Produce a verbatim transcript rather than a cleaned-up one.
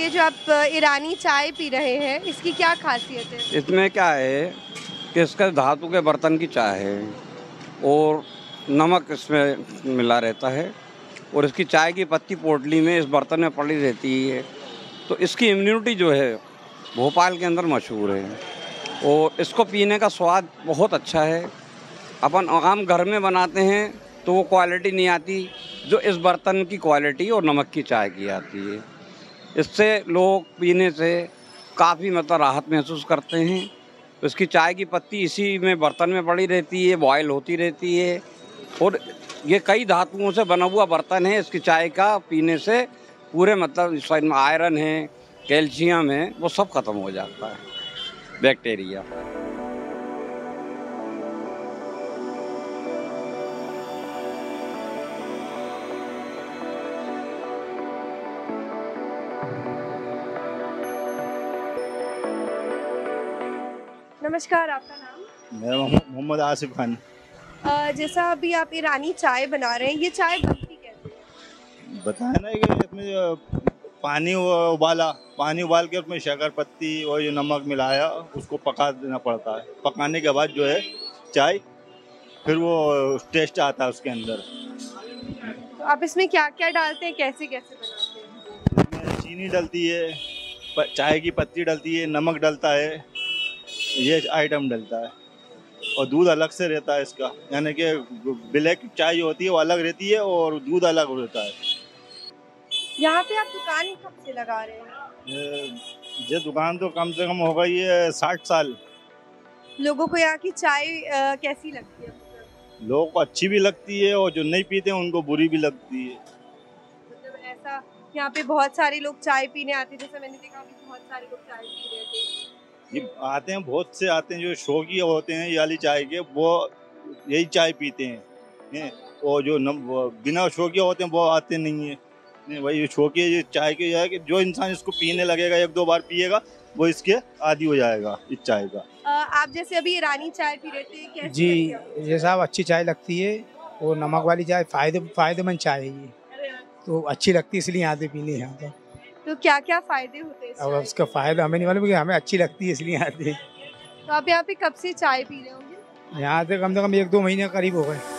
ये जो आप ईरानी चाय पी रहे हैं, इसकी क्या खासियत है? इसमें क्या है कि इसका धातु के बर्तन की चाय है और नमक इसमें मिला रहता है और इसकी चाय की पत्ती पोटली में इस बर्तन में पड़ी रहती है। तो इसकी इम्यूनिटी जो है भोपाल के अंदर मशहूर है और इसको पीने का स्वाद बहुत अच्छा है। अपन आम घर में बनाते हैं तो वो क्वालिटी नहीं आती जो इस बर्तन की क्वालिटी और नमक की चाय की आती है। इससे लोग पीने से काफ़ी मतलब राहत महसूस करते हैं। तो इसकी चाय की पत्ती इसी में बर्तन में पड़ी रहती है, बॉयल होती रहती है और ये कई धातुओं से बना हुआ बर्तन है। इसकी चाय का पीने से पूरे मतलब शरीर में आयरन है, कैल्शियम है, वो सब खत्म हो जाता है, बैक्टीरिया। नमस्कार, आपका नाम? मेरा मोहम्मद आसिफ खान। अ, जैसा अभी आप ईरानी चाय बना रहे हैं, ये चाय बनती कैसे है? बताया ना कि इसमें पानी उबाला पानी उबाल के उसमें शक्कर पत्ती और जो नमक मिलाया उसको पका देना पड़ता है। पकाने के बाद जो है चाय फिर वो टेस्ट आता है उसके अंदर। तो आप इसमें क्या क्या डालते हैं, कैसे कैसे बनाते हैं? इसमें चीनी डलती है, चाय की पत्ती डलती है, नमक डलता है, ये आइटम डलता है और दूध अलग से रहता है इसका। यानी कि ब्लैक चाय जो होती है वो अलग रहती है और दूध अलग रहता है। यहाँ पे आप दुकान कब से लगा रहे हैं? ये ये दुकान तो कम से कम हो गई है साठ साल। लोगों को यहाँ की चाय अ, कैसी लगती है? मतलब लोगों को अच्छी भी लगती है और जो नहीं पीते हैं उनको बुरी भी लगती है। मतलब ऐसा यहाँ पे बहुत सारे लोग चाय पीने आते हैं, जैसे मैंने देखा अभी बहुत सारे लोग चाय पी रहे थे। ये आते हैं, बहुत से आते हैं जो शौकी होते हैं ये वाली चाय के, वो यही चाय पीते हैं, हैं? और जो न, वो बिना शौकी होते हैं वो आते नहीं है। नहीं भाई, शौकी ये चाय के है कि जो इंसान इसको पीने लगेगा, एक दो बार पिएगा, वो इसके आदी हो जाएगा इस चाय का। अ, आप जैसे अभी ईरानी चाय पी रहे थे, कैसी जी, लगी आपको? ये साहब अच्छी चाय लगती है और नमक वाली चाय फायदे फायदेमंद चाय है ये, तो अच्छी लगती है इसलिए आते पीने यहाँ पर। तो क्या क्या फायदे होते हैं इस अब चाय उसका फायदा हमें नहीं मालूम, क्योंकि हमें अच्छी लगती है इसलिए आते हैं। के? तो आप यहाँ पे कब से चाय पी रहे होंगे? यहाँ से कम से कम एक दो महीने करीब हो गए।